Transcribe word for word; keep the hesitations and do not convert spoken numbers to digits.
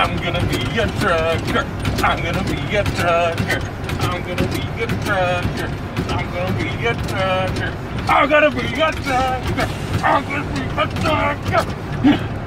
I'm gonna be a trucker. I'm gonna be a trucker. I'm gonna be a trucker. I'm gonna be a trucker. I'm gonna be a trucker. I'm gonna be a trucker.